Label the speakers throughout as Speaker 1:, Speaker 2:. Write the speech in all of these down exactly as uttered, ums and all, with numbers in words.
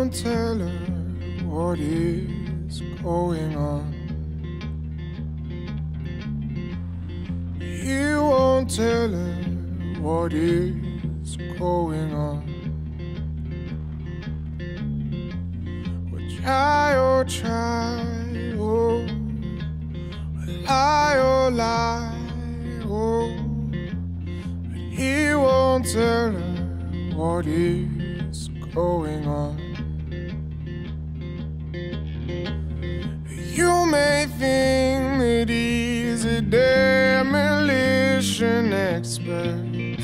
Speaker 1: won't tell her what is going on. You won't tell her what is going on. We'll try or try, oh, we'll lie or lie, oh, but he won't tell her what is going on. You may think that he's a demolition expert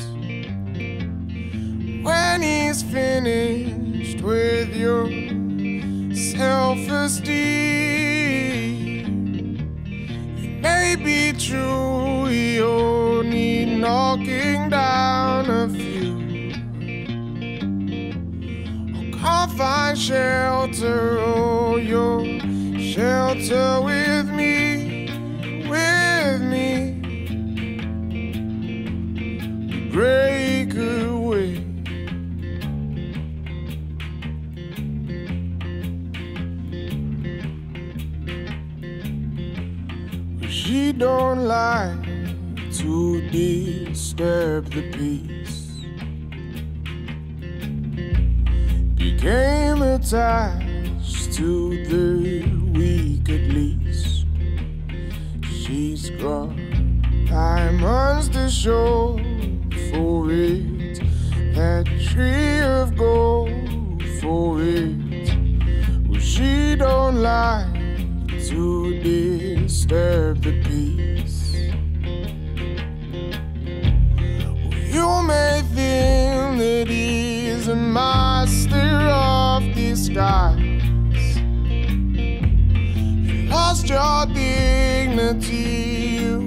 Speaker 1: when he's finished with your self-esteem. It may be true you'll need knocking down a few, or can't find shelter, or your shelter with me, with me. Break away. She don't like to disturb the peace. Became attached to the weak at least. She's got diamonds to show for it, that tree of gold for it. Well, she don't like to disturb the peace. Well, you may think that he's a master of disguise. You lost your dignity, you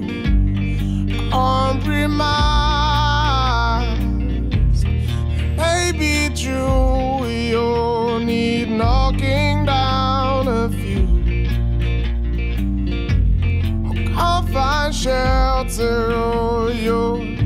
Speaker 1: compromised. It may be true you'll need knocking down a few, or can't find shelter, or you're